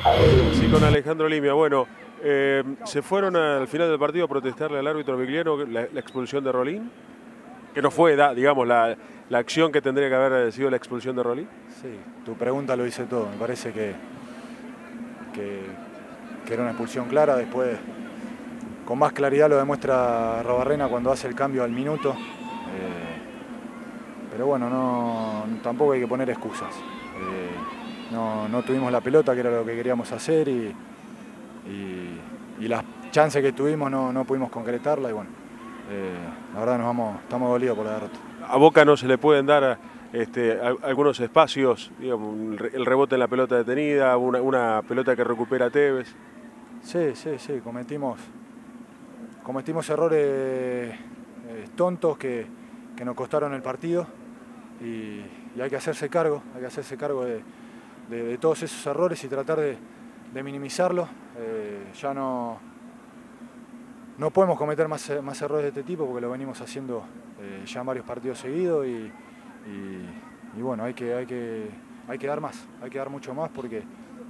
Sí, con Alejandro Limia. Bueno, se fueron al final del partido a protestarle al árbitro Vigliano la expulsión de Rolín, que no fue, digamos, la acción que tendría que haber sido la expulsión de Rolín. Sí, tu pregunta lo dice todo. Me parece que era una expulsión clara. Después, con más claridad lo demuestra Robarrena cuando hace el cambio al minuto. Pero bueno, tampoco hay que poner excusas. No tuvimos la pelota, que era lo que queríamos hacer, y las chances que tuvimos no pudimos concretarla. Y bueno, la verdad estamos dolidos por la derrota. A Boca no se le pueden dar algunos espacios, digamos, el rebote en la pelota detenida, una pelota que recupera Tevez. Sí, cometimos errores tontos que nos costaron el partido, y hay que hacerse cargo, de todos esos errores y tratar de minimizarlos. Ya no podemos cometer más errores de este tipo, porque lo venimos haciendo ya en varios partidos seguidos, y bueno, hay que dar más, hay que dar mucho más, porque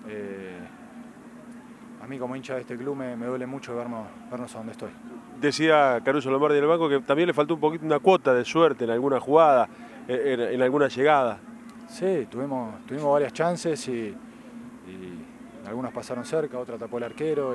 a mí como hincha de este club me duele mucho vernos a donde estoy. Decía Caruso Lombardi en el banco que también le faltó un poquito, una cuota de suerte en alguna jugada, en alguna llegada. Sí, tuvimos varias chances, y algunas pasaron cerca, otras tapó el arquero,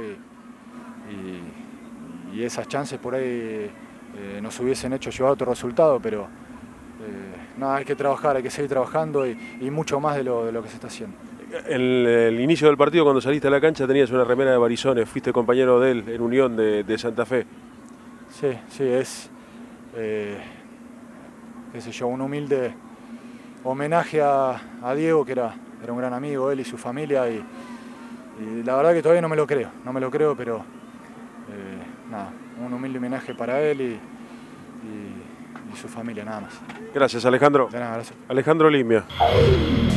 y esas chances por ahí nos hubiesen hecho llevar otro resultado, pero nada, hay que trabajar, hay que seguir trabajando, y mucho más de lo que se está haciendo. En el inicio del partido, cuando saliste a la cancha, tenías una remera de Barizone, fuiste compañero de él en Unión de Santa Fe. Sí, es, qué sé yo, un humilde homenaje a Diego, que era un gran amigo, él y su familia, y la verdad que todavía no me lo creo, pero nada, un humilde homenaje para él y su familia, nada más. Gracias, Alejandro. De nada, gracias. Alejandro Limia.